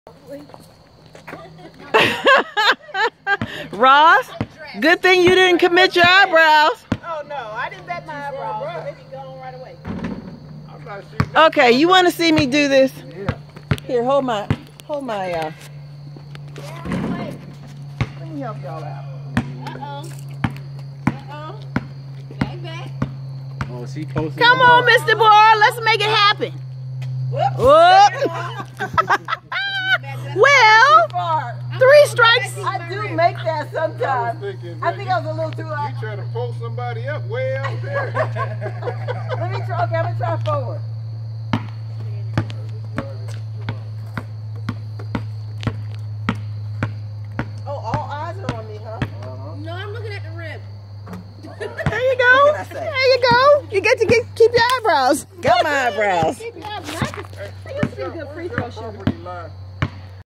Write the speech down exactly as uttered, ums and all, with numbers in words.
Ross, good thing you didn't commit your eyebrows. Oh no, I didn't bet my eyebrows. They be gone right away. Okay, you want to see me do this? Yeah. Here, hold my, hold my. Uh, Let me help y'all out. Uh oh. Uh oh. Back back. Oh, she posted. Come on, Mister Boy, let's make it happen. Whoop. Well, three strikes. I do make that sometimes. I, thinking, I think I was a little too high. You trying to pull somebody up way out there. Let me try. Okay, I'm gonna try forward. Oh, all eyes are on me, huh? Uh-huh. No, I'm looking at the rib. There you go. There you go. You get to get keep your eyebrows. Got my eyebrows. Keep your eyes. I can see a good free throw shooter.